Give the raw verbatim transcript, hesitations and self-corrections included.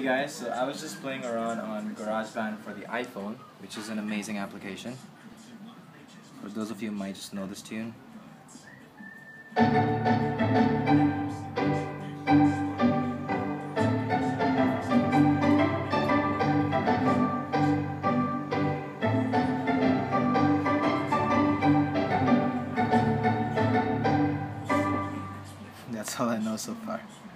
guys, so I was just playing around on GarageBand for the iPhone, which is an amazing application. For those of you who might just know this tune. That's all I know so far.